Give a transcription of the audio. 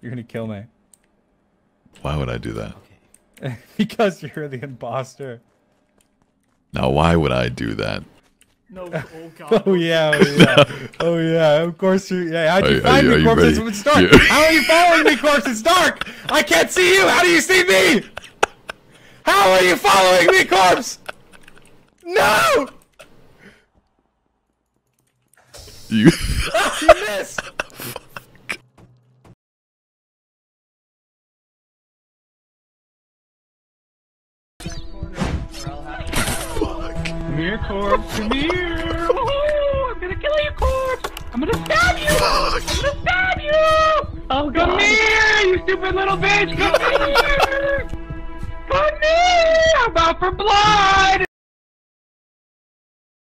You're gonna kill me. Why would I do that? Okay. Because you're the imposter. Now, why would I do that? No, oh god. Oh yeah, oh yeah. Oh yeah, of course you how'd you find me, Corpse? It's dark. Yeah. How are you following me, Corpse? It's dark! I can't see you! How do you see me? How are you following me, Corpse? No! You You missed! Come here, Corpse. Come here. Oh, I'm gonna kill you, Corpse. I'm gonna stab you. I'm gonna stab you. Oh, come here, you stupid little bitch. Come here. Come here. I'm out for blood.